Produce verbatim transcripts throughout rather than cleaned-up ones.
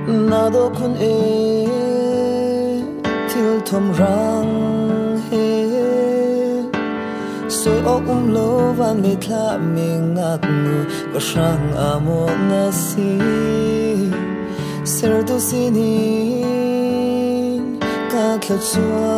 na do kun e thil thom rang he soi o um lo van le thla me ngak nu ka sang amo na si ser do sini ka khla chua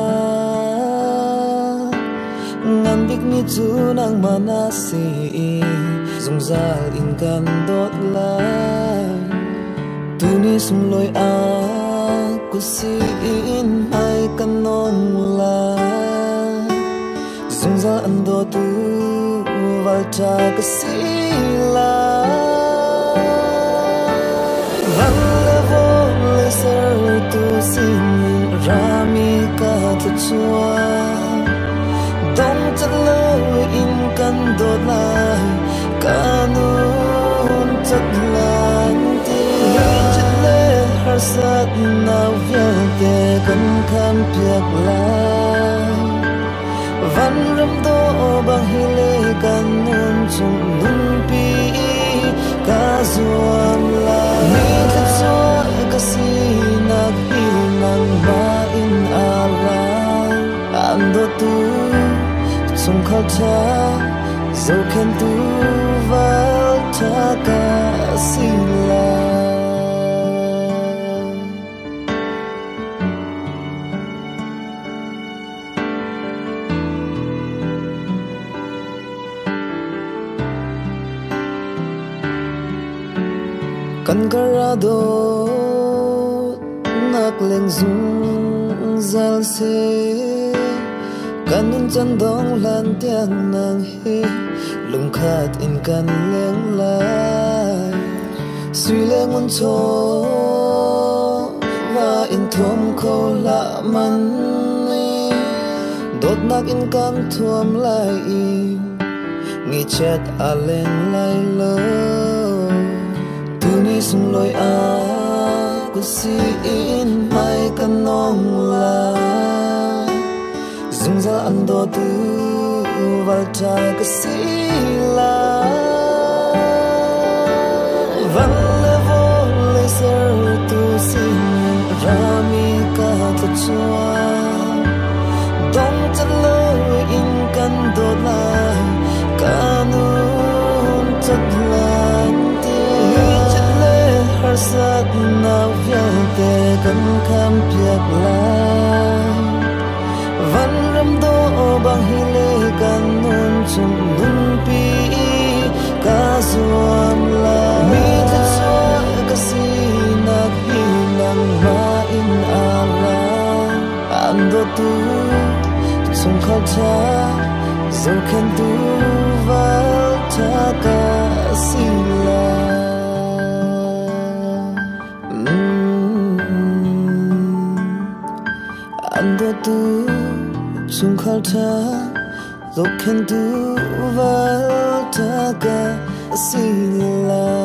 ngan big mi chu nang mana si zung zal in kan dot lai tu ni sum loi a ku si in mai kan non la zung zal an do tu val cha ka si la van le vo le ser tu sin rami ka tu chua dong chat lo in kan do lai kanun chat lan ti chat le har sat na vya te kan kham piak lai van ram do bang hile kanun chung nun pi ka zuam la mi tha chua ka si na hi nang ba in ala an do tu chung khal cha zo khen tu val cha ka si la kan karado nak leng zung zal se kanun chan dong lan tiang nang he lung khat in kan leng lai sui leng un cho wa in thom kho la man ni dot nak in kan thuam lai i ngi chat a leng lai lo tu ni sum loi a ku si in mai kan nong la zung za an do tu val cha ka si la van le vo le ser tu sin rami ka ta chua dong chat lo in kan do lai kanun chat lan ti chat le har sat na vya te kan kham piak lai van ram do bang hile kan nun chung nun pi ka zuam la mi tha chua ka si na hi nang ma in ala an do tu chung khal cha zo khen tu val cha ka si la an do tu chung khal cha zo khen tu val cha ka si la